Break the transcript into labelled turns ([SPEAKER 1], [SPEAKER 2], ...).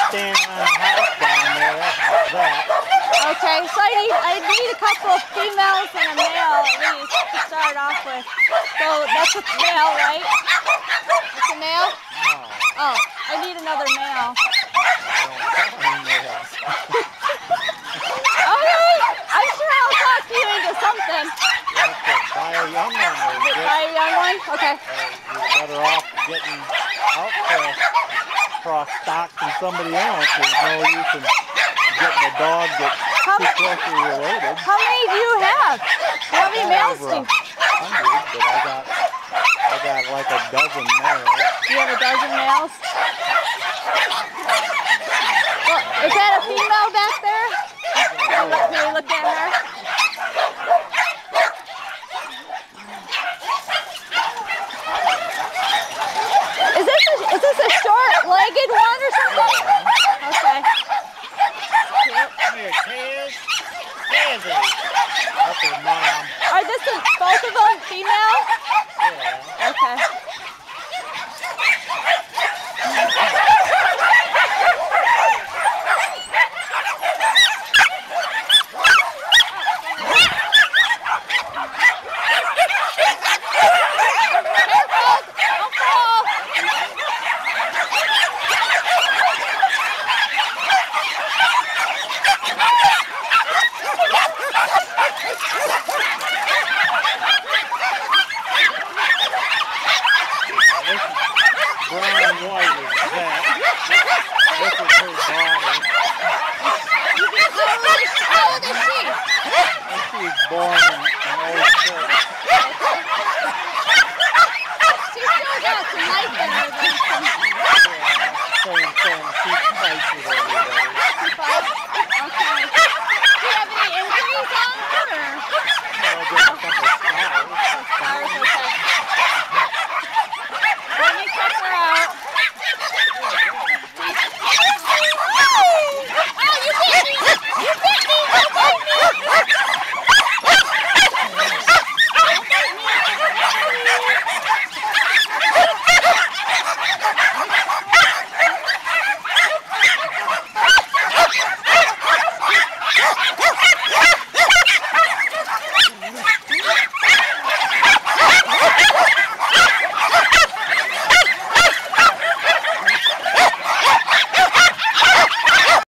[SPEAKER 1] standing on a house down there. That's that.
[SPEAKER 2] Okay, so I need a couple of females and a male at least to start off with. So that's a male, right? That's a male?
[SPEAKER 1] No.
[SPEAKER 2] Oh, I need another male.
[SPEAKER 1] I don't tell any males.
[SPEAKER 2] Okay, I'm sure I'll talk you into something.
[SPEAKER 1] You have to buy a young one.
[SPEAKER 2] Buy a young one? Okay.
[SPEAKER 1] You're better off getting out cross stock than somebody else. There's no use in getting a dog that's too closely related.
[SPEAKER 2] How many do you have? How many males do you have?
[SPEAKER 1] 100, but I got like a dozen males.
[SPEAKER 2] You have a dozen males? Well, is that a female back there? Can we look at her? Is this a short-legged one or something? Okay.
[SPEAKER 1] Here, Tansy. That's her mom.
[SPEAKER 2] Are both of them female?
[SPEAKER 1] Yeah.
[SPEAKER 2] Okay.
[SPEAKER 1] Born